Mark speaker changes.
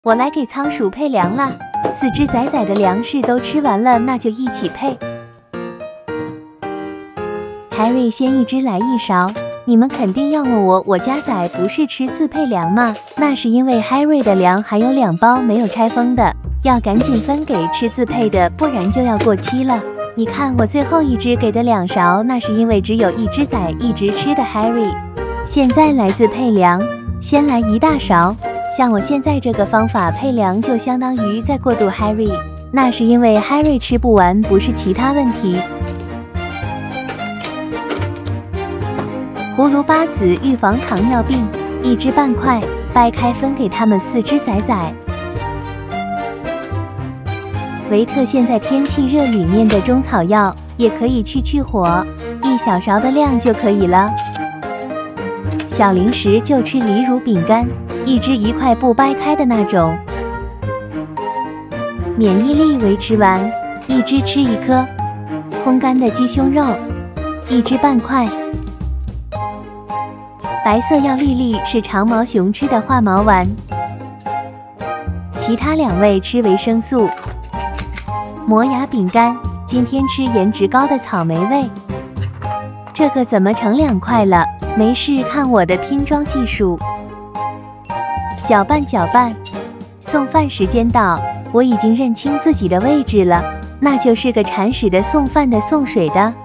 Speaker 1: 我来给仓鼠配粮啦，4只仔仔的粮食都吃完了，那就一起配。Harry 先1只来1勺。你们肯定要问我家仔不是吃自配粮吗？那是因为 Harry 的粮还有2包没有拆封的，要赶紧分给吃自配的，不然就要过期了。你看我最后1只给的2勺，那是因为只有1只仔一直吃的 Harry。现在来自配粮，先来1大勺。像我现在这个方法配粮，就相当于在过渡 Harry， 那是因为 Harry 吃不完，不是其他问题。葫芦巴子预防糖尿病，1只半块，掰开分给他们4只仔仔。维特现在天气热里面的中草药也可以去火，1小勺的量就可以了。小零食就吃梨乳饼干，1只1块不掰开的那种。免疫力维持丸，1只吃1颗。烘干的鸡胸肉，1只半块。白色药丽丽是长毛熊吃的化毛丸，其他2位吃维生素。磨牙饼干，今天吃颜值高的草莓味。这个怎么成2块了？没事，看我的拼装技术。搅拌搅拌，送饭时间到，我已经认清自己的位置了，那就是个铲屎的、送饭的、送水的。